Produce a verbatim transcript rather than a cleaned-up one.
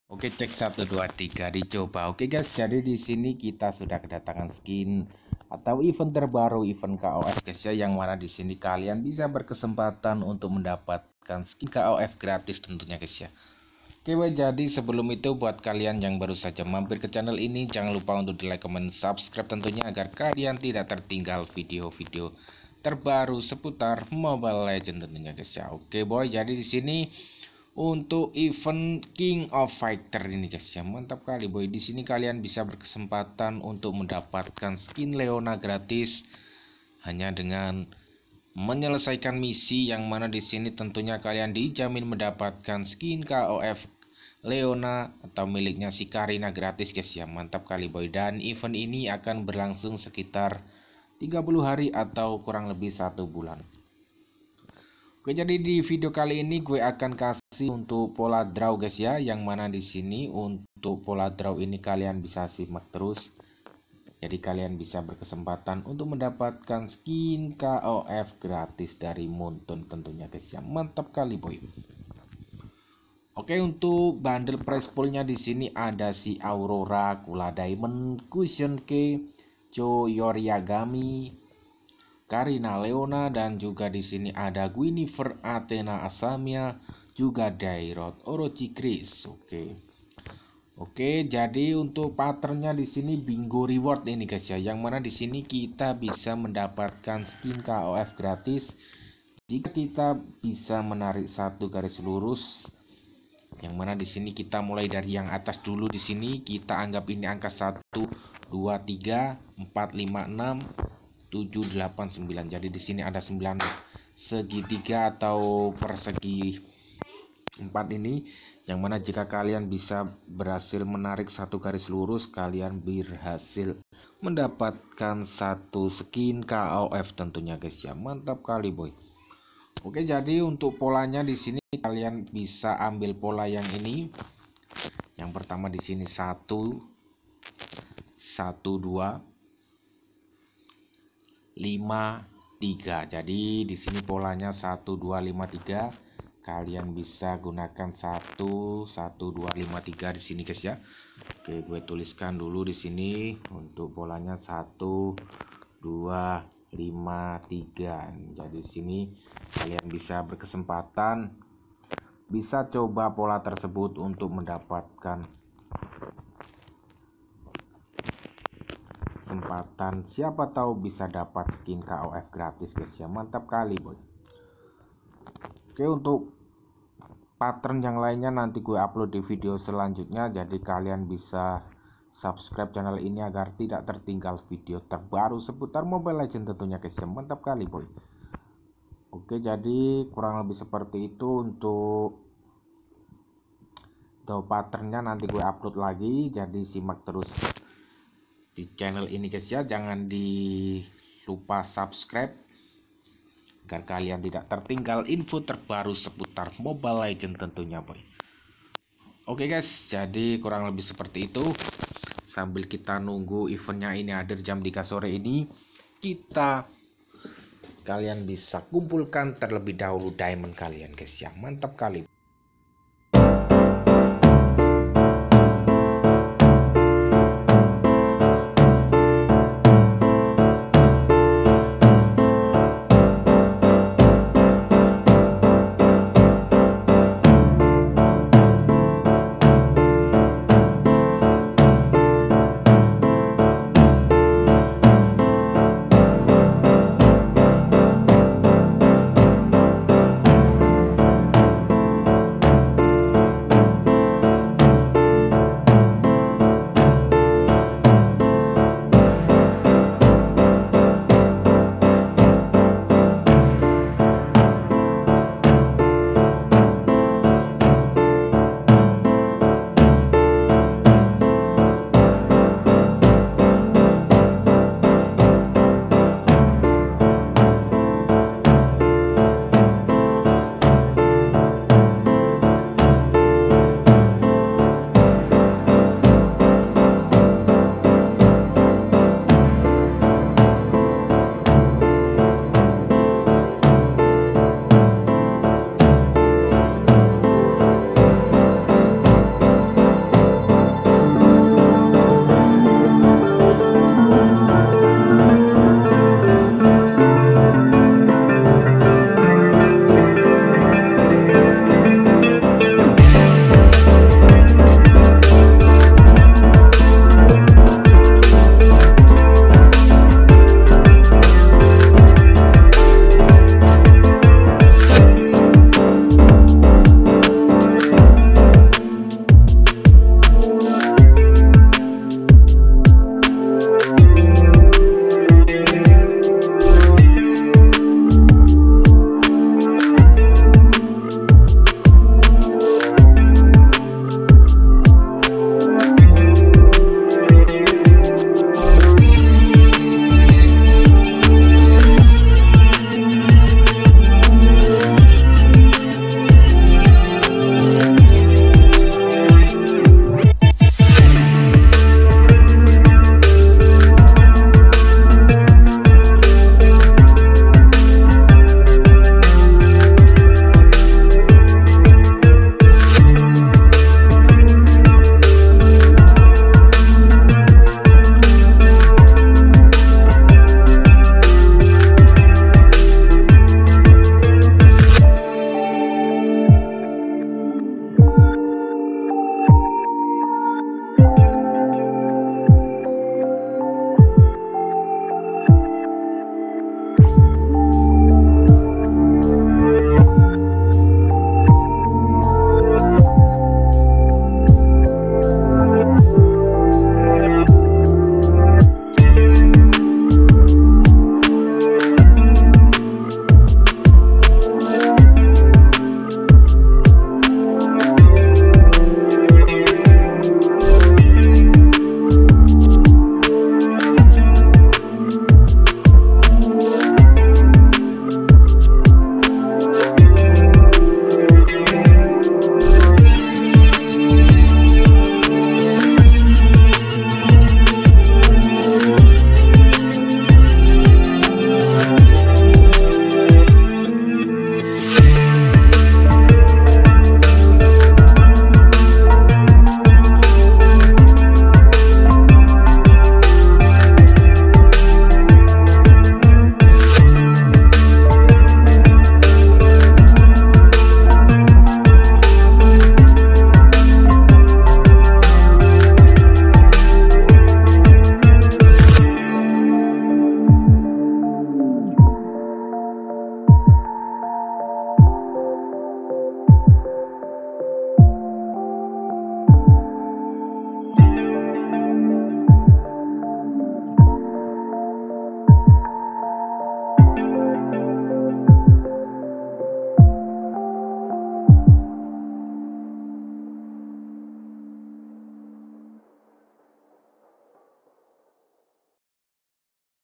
Oke, cek satu dua tiga dicoba. Oke guys, jadi di sini kita sudah kedatangan skin atau event terbaru, event K O F guys ya, yang mana di sini kalian bisa berkesempatan untuk mendapatkan skin K O F gratis tentunya guys ya. Oke, weh, jadi sebelum itu buat kalian yang baru saja mampir ke channel ini, jangan lupa untuk di like, comment, subscribe tentunya agar kalian tidak tertinggal video-video terbaru seputar Mobile Legends tentunya guys ya. Oke boy, jadi di sini untuk event King of Fighter ini guys ya, mantap kali boy. Di sini kalian bisa berkesempatan untuk mendapatkan skin Leona gratis hanya dengan menyelesaikan misi, yang mana di sini tentunya kalian dijamin mendapatkan skin K O F Leona atau miliknya si Karina gratis guys ya. Mantap kali boy, dan event ini akan berlangsung sekitar tiga puluh hari atau kurang lebih satu bulan. Oke, jadi di video kali ini gue akan kasih untuk pola draw guys ya, yang mana di sini untuk pola draw ini kalian bisa simak terus. Jadi kalian bisa berkesempatan untuk mendapatkan skin K O F gratis dari Moonton tentunya guys ya. Mantap kali boy. Oke, untuk bundle price poolnya di sini ada si Aurora, Kula Diamond, Cushion K, Cho Yoriagami, Karina Leona, dan juga di sini ada Guinevere, Athena Asamia, juga Dairot Orochi Chris. Oke. Oke, jadi untuk patternnya di sini bingo reward ini guys ya, yang mana di sini kita bisa mendapatkan skin K O F gratis jika kita bisa menarik satu garis lurus, yang mana di sini kita mulai dari yang atas dulu. Di sini kita anggap ini angka satu, dua, tiga, empat, lima, enam, tujuh, delapan, sembilan. Jadi di sini ada sembilan segitiga atau persegi empat ini, yang mana jika kalian bisa berhasil menarik satu garis lurus, kalian berhasil mendapatkan satu skin K O F tentunya guys ya. Mantap kali boy. Oke, jadi untuk polanya di sini kalian bisa ambil pola yang ini. Yang pertama di sini satu, satu, dua, lima, tiga. Jadi di sini polanya satu, dua, lima, tiga. Kalian bisa gunakan satu, satu, dua, lima, tiga di sini guys ya. Oke, gue tuliskan dulu di sini untuk polanya satu, dua, lima, tiga. Jadi di sini kalian bisa berkesempatan bisa coba pola tersebut untuk mendapatkan kesempatan, siapa tahu bisa dapat skin K O F gratis guys ya. Mantap kali boy. Oke, untuk pattern yang lainnya nanti gue upload di video selanjutnya, jadi kalian bisa subscribe channel ini agar tidak tertinggal video terbaru seputar Mobile Legends tentunya guys ya. Mantap kali boy. Oke, jadi kurang lebih seperti itu untuk untuk patternnya, nanti gue upload lagi, jadi simak terus di channel ini guys ya. Jangan di lupa subscribe agar kalian tidak tertinggal info terbaru seputar Mobile Legends tentunya boy. Oke guys, jadi kurang lebih seperti itu. Sambil kita nunggu eventnya ini hadir jam tiga sore ini, kita kalian bisa kumpulkan terlebih dahulu diamond kalian guys ya. Mantap kali.